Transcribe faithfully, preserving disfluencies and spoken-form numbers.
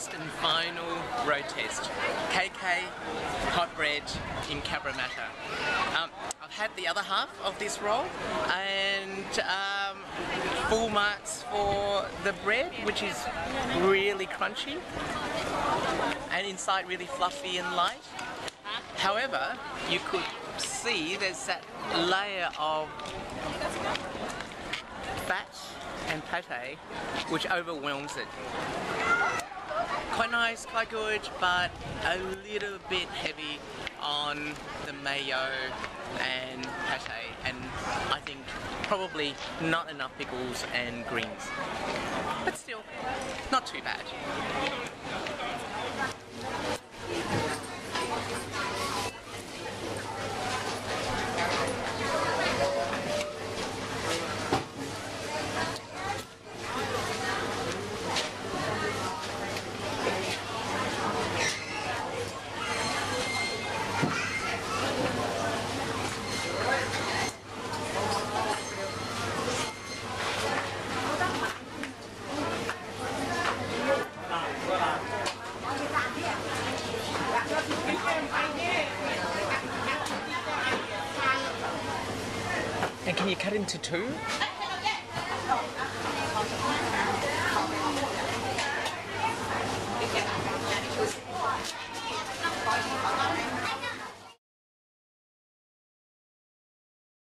last and final road test. K K Hot Bread in Cabramatta. Um, I've had the other half of this roll, and um, full marks for the bread, which is really crunchy and inside really fluffy and light. However, you could see there's that layer of fat and pate which overwhelms it. Quite nice, quite good, but a little bit heavy on the mayo and pate, and I think probably not enough pickles and greens. But still, not too bad. And can you cut into two?